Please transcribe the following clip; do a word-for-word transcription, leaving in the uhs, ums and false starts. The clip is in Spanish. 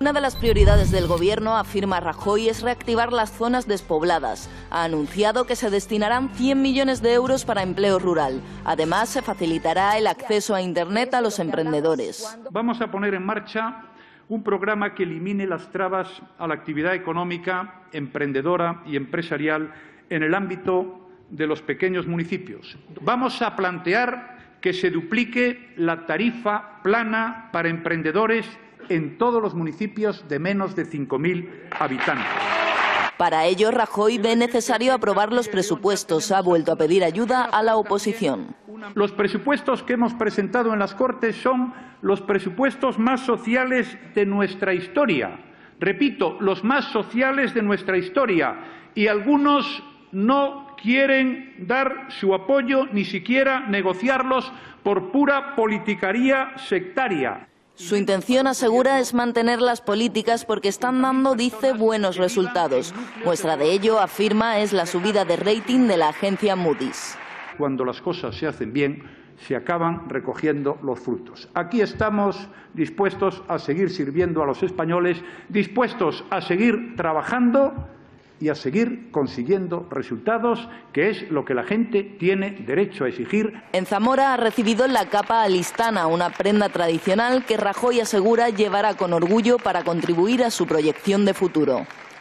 Una de las prioridades del Gobierno, afirma Rajoy, es reactivar las zonas despobladas. Ha anunciado que se destinarán cien millones de euros para empleo rural. Además, se facilitará el acceso a Internet a los emprendedores. Vamos a poner en marcha un programa que elimine las trabas a la actividad económica, emprendedora y empresarial en el ámbito de los pequeños municipios. Vamos a plantear que se duplique la tarifa plana para emprendedores en todos los municipios de menos de cinco mil habitantes. Para ello, Rajoy ve necesario aprobar los presupuestos. Ha vuelto a pedir ayuda a la oposición. Los presupuestos que hemos presentado en las Cortes son los presupuestos más sociales de nuestra historia. Repito, los más sociales de nuestra historia. Y algunos no quieren dar su apoyo, ni siquiera negociarlos, por pura politicaría sectaria. Su intención, asegura, es mantener las políticas porque están dando, dice, buenos resultados. Muestra de ello, afirma, es la subida de rating de la agencia Moody's. Cuando las cosas se hacen bien, se acaban recogiendo los frutos. Aquí estamos dispuestos a seguir sirviendo a los españoles, dispuestos a seguir trabajando y a seguir consiguiendo resultados, que es lo que la gente tiene derecho a exigir. En Zamora ha recibido la capa alistana, una prenda tradicional que Rajoy asegura llevará con orgullo para contribuir a su proyección de futuro.